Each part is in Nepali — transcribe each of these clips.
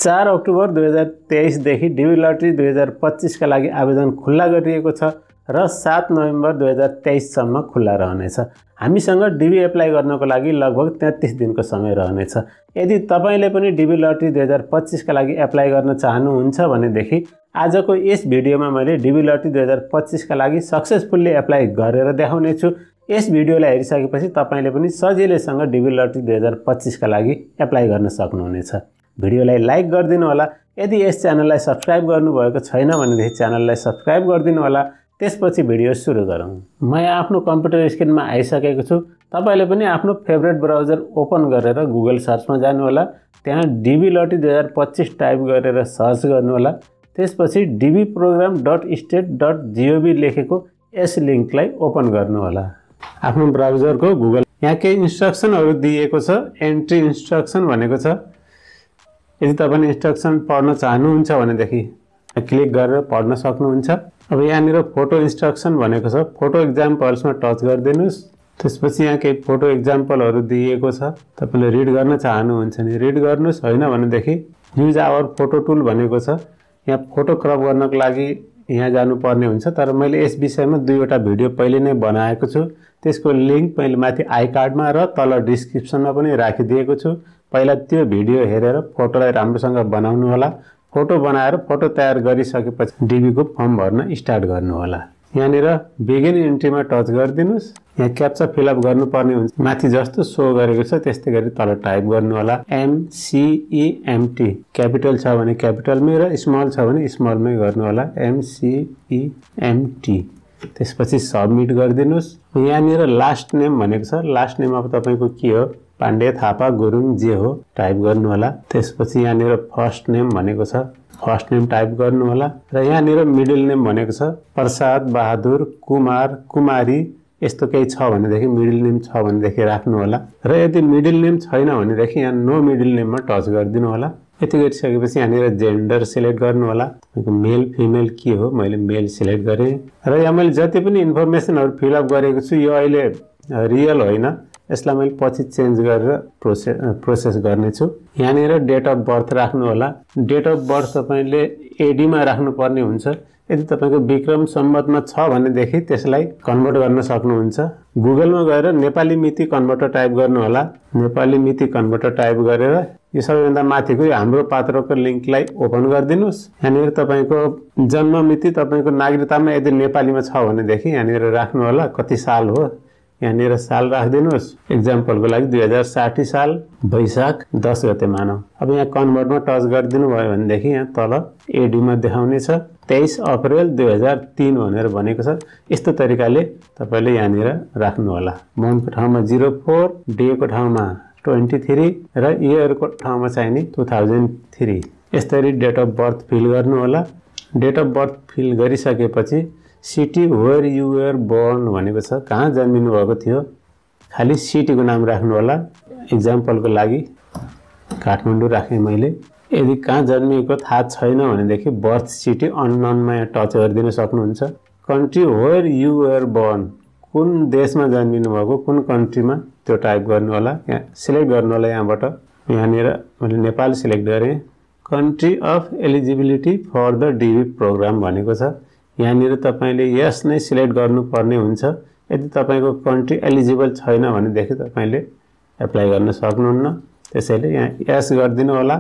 4 अक्टोबर 2023 देखि डिबी लटरी 2025 का लागि आवेदन खुल्ला गरिएको छ र 7 नोभेम्बर 2023 सम्म खुल्ला रहनेछ। हामीसँग डिबी एप्लाई गर्नको लागि लगभग 33 दिनको समय रहनेछ। यदि तपाईले पनि डिबी लटरी 2025 का लागि एप्लाई गर्न चाहनुहुन्छ भनेदेखि आजको यस भिडियोमा मैले डिबी लटरी 2025 का लागि सक्सेसफुल्ली एप्लाई गरेर देखाउने छु। यस भिडियोलाई हेरिसकेपछि तपाईले पनि सजिलैसँग डिबी लटरी 2025 का लागि एप्लाई गर्न सक्नुहुनेछ। भिडियोलाई लाइक गरिदिनु होला। यदि यस च्यानललाई सब्स्क्राइब गर्नुभएको छैन भनेदेखि च्यानललाई सब्स्क्राइब गरिदिनु होला। त्यसपछि भिडियो सुरु गरौँ। म यहाँ आफ्नो कम्प्युटर स्क्रिनमा आइसकेको छु। तपाईले पनि आफ्नो फेभरेट ब्राउजर ओपन गरेर गुगल सर्चमा जानु होला। त्यहाँ डिबी लटरी 2025 टाइप गरेर सर्च गर्नु होला। त्यसपछि dbprogram.state.gov लेखेको यस लिंकलाई ओपन गर्नु होला। आफ्नो ब्राउजरको गुगल यहाँ केही इन्स्ट्रक्सनहरु दिएको छ। एन्ट्री इन्स्ट्रक्सन भनेको छ। यदि तपाईले इन्स्ट्रक्सन पढ्न चाहनुहुन्छ भनेदेखि क्लिक गरेर पढ्न सक्नुहुन्छ। अब यहाँनिर फोटो इन्स्ट्रक्सन भनेको छ। फोटो एक्जाम्पल्समा टच गरिदिनुस्। त्यसपछि यहाँ केही फोटो एक्जाम्पलहरु दिएको छ। तपाईले रिड गर्न चाहनुहुन्छ नि रिड गर्नुस्, हैन भनेदेखि युज आवर फोटो टुल भनेको छ। यहाँ फोटो क्रप गर्नको लागि यहाँ जानुपर्ने हुन्छ। तर मैले यस विषयमा दुईवटा भिडियो पहिले नै बनाएको छु। त्यसको लिंक मैले माथि आई कार्डमा र तल डिस्क्रिप्सनमा पनि राखिदिएको छु। पहिला त्यो भिडियो हेरेर फोटोलाई राम्रोसँग बनाउनु होला। फोटो बनाएर फोटो तयार गरिसकेपछि डिबी को फर्म भर्न स्टार्ट गर्नु होला। यहाँनिर बिगिन एन्ट्रीमा टच गरिदिनुस्। यहाँ क्याप्चा फिल अप गर्नुपर्ने हुन्छ। माथि जस्तो शो गरेको छ त्यस्तै गरी तल टाइप गर्नु होला। MCEMT क्यापिटल छ भने क्यापिटलमै र स्मल छ भने स्मलमै गर्नु होला। MCEMT त्यसपछि सबमिट गरिदिनुस्। यहाँनिर लास्ट नेम भनेको छ। लास्ट नेम अब तपाईको के हो, पाण्डे, थापा, गुरुङ जे हो टाइप गर्नु होला। त्यसपछि यहाँनिर फर्स्ट नेम भनेको छ। फर्स्ट नेम टाइप गर्नु होला र यहाँनिर मिडल नेम भनेको छ। प्रसाद, बहादुर, कुमार, कुमारी यस्तो केही छ भनेदेखि मिडल नेम छ भनेदेखि राख्नु होला। र यदि मिडल नेम छैन भनेदेखि यहाँ नो मिडल नेममा टच गरिदिनु होला। यति गरिसकेपछि यहाँनिर जेन्डर सिलेक्ट गर्नु होला। तपाईको मेल फिमेल के हो, मैले मेल सिलेक्ट गरे र यहाँ मैले जति पनि इन्फर्मेसनहरु फिल अप गरेको छु यो अहिले रियल होइन। यसलाई मैले पछि चेन्ज गरेर प्रोसेस गर्ने छु। यहाँनिर डेट अफ बर्थ राख्नु होला। डेट अफ बर्थ तपाईले एडी मा राख्नु पर्ने हुन्छ। यदि तपाईको विक्रम सम्वतमा छ भनेदेखि त्यसलाई कन्भर्ट गर्न सक्नुहुन्छ। गुगलमा गएर नेपाली मिति कन्भर्टर टाइप गर्नु होला। नेपाली मिति कन्भर्टर टाइप गरेर यो सबैभन्दा माथिको हाम्रो पात्रको लिंकलाई ओपन गरिदिनुस्। यहाँनिर तपाईको जन्म मिति तपाईको नागरिकतामा यदि नेपालीमा छ भनेदेखि यहाँनिर राख्नु होला। कति साल हो यहाँनिर साल राखिदिनुस्। एक्जाम्पलको लागि 2060 साल वैशाख 10 गते मानौ। अब यहाँ कन्भर्टमा टच गरिदिनु भयो भनेदेखि यहाँ तल एडी मा देखाउने छ 23 अप्रिल 2003 भनेर भनेको छ। यस्तो तरिकाले तपाईले यहाँनिर राख्नु होला। मन्थको ठाउँमा 04, डे को ठाउँमा 23 र इयर को ठाउँमा चाहिने 2003। यसरी डेट अफ बर्थ फिल गर्नु होला। डेट अफ बर्थ फिल गरिसकेपछि city where you were born भनेको छ। कहाँ जन्मिनु भएको थियो, खाली सिटीको नाम राख्नु होला। एक्जाम्पलको लागि काठमाडौँ राखे मैले। यदि कहाँ जन्मिएको थाहा छैन भनेदेखि बर्थ सिटी अननोनमा यहाँ टच गरिदिन सक्नुहुन्छ। Country where you were born, कुन देशमा जन्मिनु भएको, कुन कन्ट्रीमा त्यो टाइप गर्नु होला। यहाँ सिलेक्ट गर्नु होला। यहाँबाट यहाँनिर मैले नेपाल सिलेक्ट गरेँ। Country of eligibility for the DV program भनेको छ। यहाँनिर तपाईले यस नै सिलेक्ट गर्नुपर्ने हुन्छ। यदि तपाईको कन्ट्री एलिजिबल छैन भनेदेखि तपाईले एप्लाई गर्न सक्नुहुन्न। त्यसैले यहाँ यस गरिदिनु होला।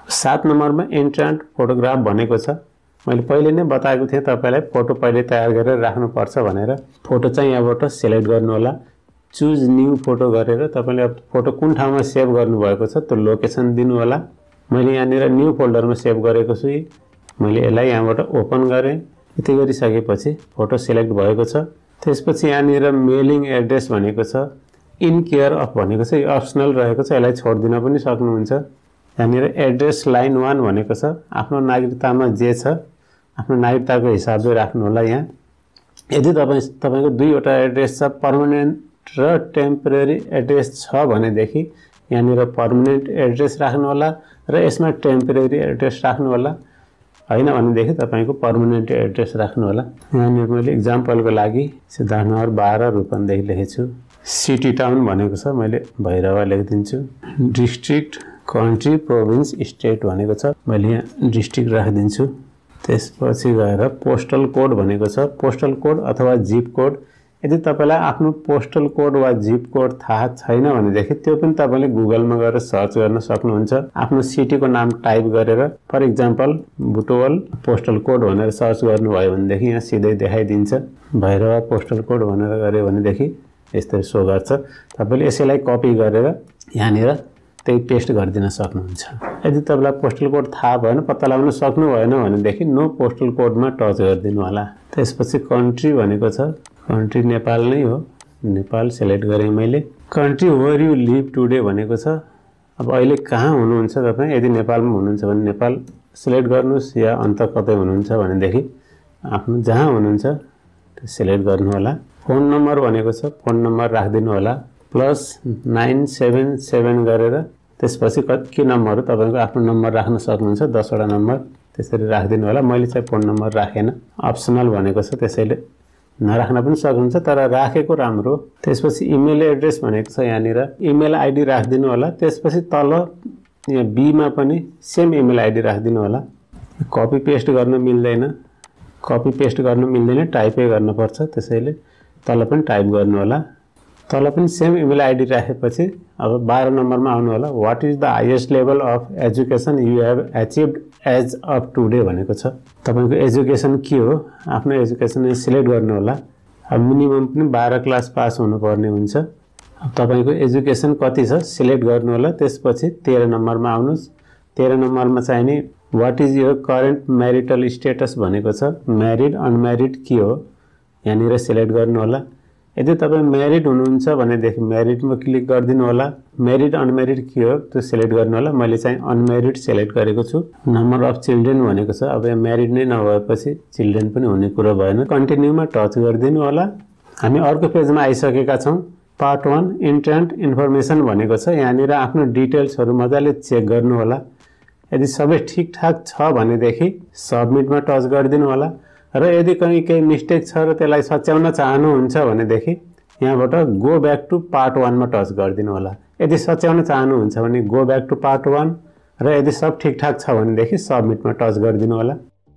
7 नम्बरमा एन्ट्रान्ट फोटोग्राफ भनेको छ। मैले पहिले नै बताएको थिएँ तपाईलाई फोटो पहिले तयार गरेर राख्नुपर्छ भनेर। फोटो चाहिँ यहाँबाट सिलेक्ट गर्नु होला। चुज न्यू फोटो गरेर तपाईले अब फोटो कुन ठाउँमा सेभ गर्नु भएको छ त्यो लोकेसन दिनु होला। मैले यहाँनिर न्यू फोल्डरमा सेभ गरेको छु। मैले यसलाई यहाँबाट ओपन गरे। यति गरिसकेपछि फोटो सिलेक्ट भएको छ। त्यसपछि यहाँनिर मेलिङ एड्रेस भनेको छ। इन केयर अफ भनेको छ। यो अप्सनल रहेको छ। यसलाई छोड्दिन पनि सक्नुहुन्छ। यहाँनिर एड्रेस लाइन 1 भनेको छ। आफ्नो नागरिकतामा जे छ आफ्नो नागरिकताको हिसाबले राख्नु होला। यहाँ यदि तपाईको दुईवटा एड्रेस छ, पर्मानेन्ट र टेम्परेरी एड्रेस छ भनेदेखि यहाँनिर पर्मानेन्ट एड्रेस राख्नु होला र यसमा टेम्परेरी एड्रेस राख्नु होला। हैन भनेदेखि तपाईको पर्मानेन्ट एड्रेस राख्नु होला। यहाँनिर मैले एक्जाम्पलको लागि सिद्धार्थनगर 12 रूपन्देही लेखेछु। सिटी टाउन भनेको छ। मैले भैरवा लेखिदिन्छु। डिस्ट्रिक्ट कन्ट्री प्रोभिन्स स्टेट भनेको छ, मैले यहाँ डिस्ट्रिक्ट राखिदिन्छु। त्यसपछि गएर पोस्टल कोड भनेको छ, पोस्टल कोड अथवा जिप कोड। यदि तपाईलाई आफ्नो पोस्टल कोड वा जिप कोड थाहा छैन भनेदेखि त्यो पनि तपाईले गुगलमा गएर सर्च गर्न सक्नुहुन्छ। आफ्नो सिटीको नाम टाइप गरेर for example Butwal postal code भनेर सर्च गर्नुभयो भनेदेखि यहाँ सिधै देखाइदिन्छ। भैरवा पोस्टल कोड भनेर गऱ्यो भनेदेखि यस्तै सो गर्छ। तपाईले यसैलाई कपी गरेर यहाँनिर त्यही पेस्ट गरिदिन सक्नुहुन्छ। यदि तपाईलाई पोस्टल कोड थाहा भएन, पत्ता लगाउन सक्नु भएन भनेदेखि नो पोस्टल कोडमा टच गरिदिनु होला। त्यसपछि कन्ट्री भनेको छ, कन्ट्री नेपाल नै हो, नेपाल सेलेक्ट गरेँ मैले। Country where you live today भनेको छ। अब अहिले कहाँ हुनुहुन्छ तपाईँ? यदि नेपालमा हुनुहुन्छ भने नेपाल सेलेक्ट गर्नुहोस्, या अन्त कतै हुनुहुन्छ भनेदेखि आफ्नो जहाँ हुनुहुन्छ त्यो सेलेक्ट गर्नु होला। फोन नम्बर भनेको छ, फोन नम्बर राखिदिनु होला +977 गरेर। त्यसपछि के नम्बर हो तपाईको आफ्नो नम्बर राख्न सक्नुहुन्छ, 10 वटा नम्बर त्यसरी राखिदिनु होला। मैले चाहिँ फोन नम्बर राखेन, अप्सनल भनेको छ, त्यसैले नराख्न पनि सक्नुहुन्छ, तर राखेको राम्रो। त्यसपछि इमेल एड्रेस भनेको छ, यहाँनिर इमेल आइडी राखिदिनु होला। त्यसपछि तल यहाँ बीमा पनि सेम इमेल आइडी राखिदिनु होला। कपी पेस्ट गर्न मिल्दैन, कपी पेस्ट गर्न मिल्दैन, टाइपै गर्नुपर्छ, त्यसैले तल पनि टाइप गर्नु होला। तल पनि सेम इमेल आइडी राखेपछि अब 12 नम्बरमा आउनु होला। What is the highest level of education you have achieved as of today भनेको छ। तपाईको एजुकेसन के हो, आफ्नो एजुकेसन सिलेक्ट गर्नु होला। अब मिनिमम पनि 12 क्लास पास हुनुपर्ने हुन्छ। अब तपाईको एजुकेसन कति छ सिलेक्ट गर्नु होला। त्यसपछि 13 नम्बरमा आउनुस्। 13 नम्बरमा चाहिँ नि what is your current marital status भनेको छ। म्यारिड अनम्यारिड के हो यहाँनिर सिलेक्ट गर्नु होला। यदि तपाईँ म्यारिड हुनुहुन्छ भनेदेखि म्यारिडमा क्लिक गरिदिनु होला। म्यारिड अनम्यारिड के हो त्यो सिलेक्ट गर्नु होला। मैले चाहिँ अनम्यारिड सिलेक्ट गरेको छु। नम्बर अफ चिल्ड्रेन भनेको छ। अब यहाँ म्यारिड नै नभएपछि चिल्ड्रेन पनि हुने कुरो भएन। कन्टिन्यूमा टच गरिदिनु होला। हामी अर्को पेजमा आइसकेका छौँ। पार्ट 1 इन्ट्रेन्ट इन्फर्मेसन भनेको छ। यहाँनिर आफ्नो डिटेल्सहरू मजाले चेक गर्नु होला। यदि सबै ठिकठाक छ भनेदेखि सबमिटमा टच गरिदिनु होला। र यदि केही मिस्टेक छ र त्यसलाई सच्याउन चाहनुहुन्छ भनेदेखि यहाँबाट गो ब्याक टु पार्ट 1 मा टच गरिदिनु होला। यदि सच्याउन चाहनुहुन्छ भने गो ब्याक टु पार्ट 1 र यदि सब ठिकठाक छ भनेदेखि सबमिटमा टच गरिदिनु होला।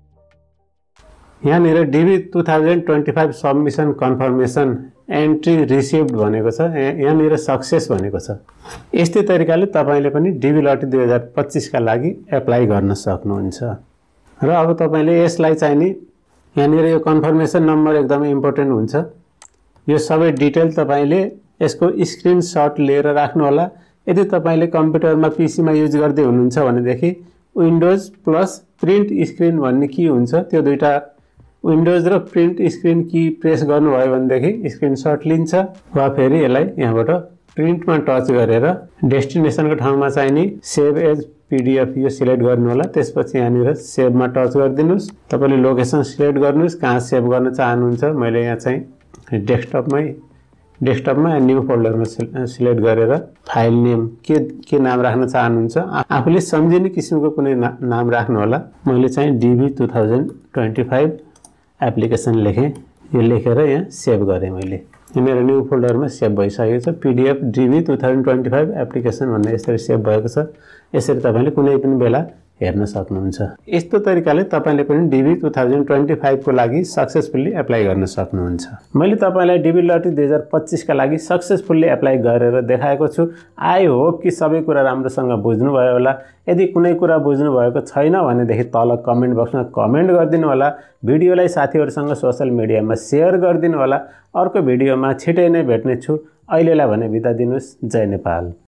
यहाँनिर DV 2025 submission confirmation entry received भनेको छ। यहाँनिर सक्सेस भनेको छ। यस्तै तरिकाले तपाईले पनि डिबी लटरी 2025 का लागि एप्लाई गर्न सक्नुहुन्छ। र अब तपाईले यसलाई चाहिँ नि यहाँनिर यो कन्फर्मेसन नम्बर एकदमै इम्पोर्टेन्ट हुन्छ। यो सबै डिटेल तपाईले यसको स्क्रिनशट लिएर राख्नु होला। यदि तपाईले कम्प्युटरमा पीसीमा युज गर्दै हुनुहुन्छ भनेदेखि विन्डोज प्लस प्रिन्ट स्क्रिन भन्ने की हुन्छ, त्यो दुईटा विन्डोज र प्रिन्ट स्क्रिन की प्रेस गर्नुभयो भनेदेखि स्क्रिनशट लिन्छ। वा फेरि यसलाई यहाँबाट प्रिन्टमा टच गरेर डेस्टिनेसनको ठाउँमा चाहिँ नि सेभ एज पीडीएफ यो सिलेक्ट गर्नु होला। त्यसपछि यहाँनिर सेभमा टच गरिदिनुस्। तपाईले लोकेसन सिलेक्ट गर्नुस् कहाँ सेभ गर्न चाहनुहुन्छ। मैले यहाँ चाहिँ डेस्कटपमा न्यू फोल्डरमा सिलेक्ट गरेर फाइल नेम के नाम राख्न चाहनुहुन्छ आफूले सम्झिने किसिमको कुनै नाम राख्नु होला। मैले चाहिँ डिबी 2025 एप्लिकेसन लेखेँ। यो लेखेर यहाँ सेभ गरेँ। मैले यो मेरो न्यू फोल्डरमा सेभ भइसकेको छ। पीडीएफ डिबी 2025 एप्लिकेसन भन्ने यसरी सेभ भएको छ। यसरी तपाईले कुनै पनि बेला हेर्न सक्नुहुन्छ। यस्तो तरिकाले तपाईले पनि डिबी 2025 को लागि सक्सेसफुली एप्लाई गर्न सक्नुहुन्छ। मैले तपाईलाई डिबी लटरी 2025 का लागि सक्सेसफुली एप्लाई गरेर देखाएको छु। आई होप कि सबै कुरा राम्रोसँग बुझ्नु भयो होला। यदि कुनै कुरा बुझ्नु भएको छैन भनेदेखि तल कमेन्ट बक्समा कमेन्ट गरिदिनु होला। भिडियोलाई साथीहरुसँग सोशल मिडियामा शेयर गरिदिनु होला। अर्को भिडियोमा छिटै नै भेट्ने छु। अहिलेलाई भने बिदा दिनुस्। जय नेपाल।